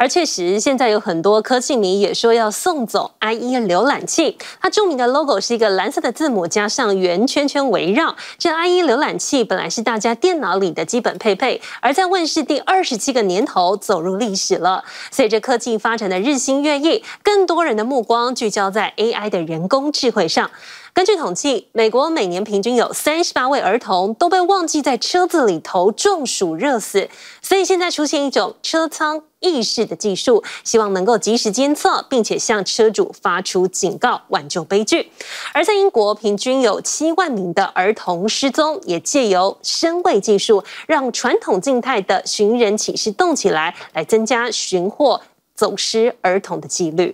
而确实，现在有很多科技迷也说要送走 IE 浏览器。它著名的 logo 是一个蓝色的字母加上圆圈圈围绕。这 IE 浏览器本来是大家电脑里的基本配备，而在问世第27个年头走入历史了。随着科技发展的日新月异，更多人的目光聚焦在 AI 的人工智慧上。根据统计，美国每年平均有38位儿童都被忘记在车子里头中暑热死，所以现在出现一种车舱意识的技术，希望能够及时监测，并且向车主发出警告，挽救悲剧。而在英国，平均有7万名的儿童失踪，也借由声位技术，让传统静态的寻人启事动起来，来增加寻获走失儿童的几率。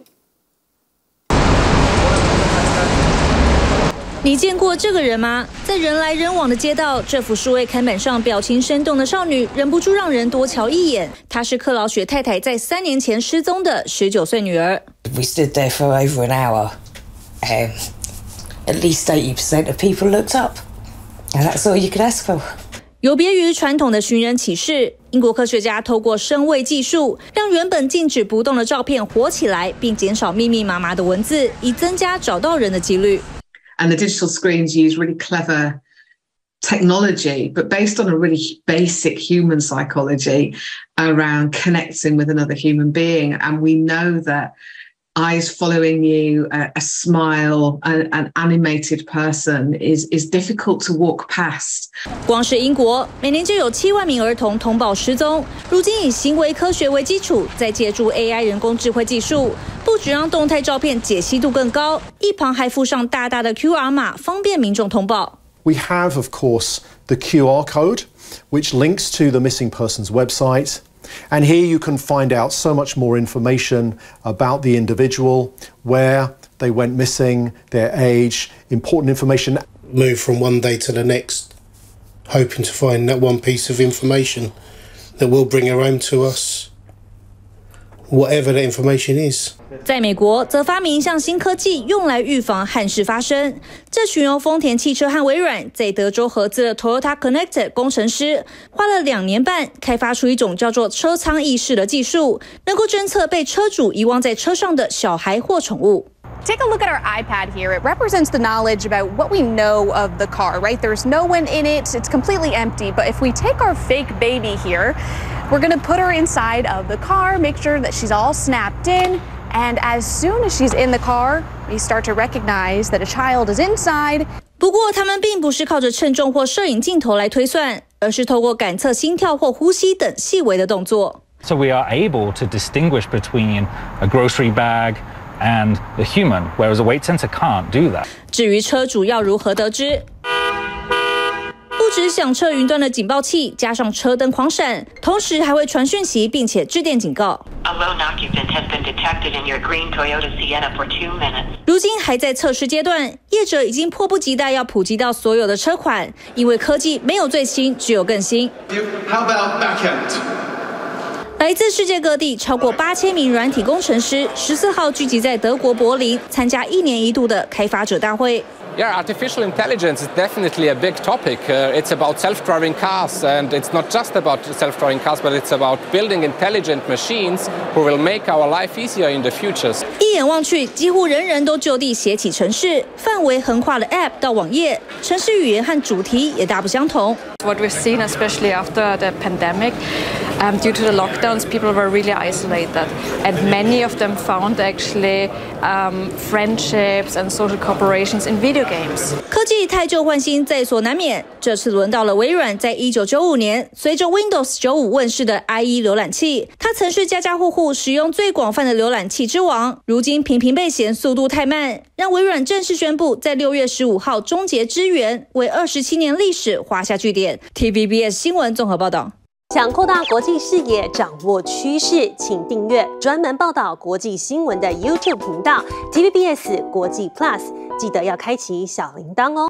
你见过这个人吗？在人来人往的街道，这幅数位看板上表情生动的少女，忍不住让人多瞧一眼。她是克劳雪太太在3年前失踪的19岁女儿。 We stood there for over an hour. At least 80% of people looked up, and that's all you could ask for. 有别于传统的寻人启事，英国科学家透过声位技术，让原本静止不动的照片活起来，并减少密密麻麻的文字，以增加找到人的几率。 And the digital screens use really clever technology, but based on a really basic human psychology around connecting with another human being. And we know that eyes following you, a smile, an animated person is difficult to walk past. 光是英国，每年就有7万名儿童通报失踪。如今以行为科学为基础，再借助 AI 人工智慧技术，不只让动态照片解析度更高，一旁还附上大大的 QR 码，方便民众通报。 We have, of course, the QR code, which links to the missing person's website. And here you can find out so much more information about the individual, where they went missing, their age, important information. Move from one day to the next, hoping to find that one piece of information that will bring her home to us, whatever the information is. 在美国，则发明一项新科技，用来预防憾事发生。这群由丰田汽车和微软在德州合资的 Toyota Connect 工程师，花了2年半，开发出一种叫做车舱意识的技术，能够侦测被车主遗忘在车上的小孩或宠物。 Take a look at our iPad here. It represents the knowledge about what we know of the car, right? There's no one in it. It's completely empty. But if we take our fake baby here, we're going to put her inside of the car, make sure that she's all snapped in. And as soon as she's in the car, we start to recognize that a child is inside. 不过，他们并不是靠着称重或摄影镜头来推算，而是透过感测心跳或呼吸等细微的动作。 So we are able to distinguish between a grocery bag and the human, whereas a weight sensor can't do that. 至于车主要如何得知？不止响彻云端的警报器，加上车灯狂闪，同时还会传讯息，并且致电警告。 A lone occupant has been detected in your green Toyota Sienna for 2 minutes. 如今还在测试阶段，业者已经迫不及待要普及到所有的车款，因为科技没有最新，只有更新。 How about backhand? 来自世界各地超过8000名软体工程师14号聚集在德国柏林，参加1年1度的开发者大会。 Yeah, artificial intelligence is definitely a big topic. It's about self-driving cars, and it's not just about self-driving cars, but it's about building intelligent machines who will make our life easier in the future. 一眼望去，几乎人人都就地写起程式，范围横跨了 App 到网页，程式语言和主题也大不相同。 What we've seen, especially after the pandemic, due to the lockdowns, people were really isolated, and many of them found actually friendships and social cooperations in video games. 科技汰旧换新在所难免，这次轮到了微软在1995年随着 Windows 95问世的 IE 浏览器，它曾是家家户户使用最广泛的浏览器之王，如今频频被嫌速度太慢，让微软正式宣布在6月15号终结支援，为27年历史画下句点。TVBS 新闻综合报道。 想扩大国际视野，掌握趋势，请订阅专门报道国际新闻的 YouTube 频道 TVBS 国际 Plus， 记得要开启小铃铛哦。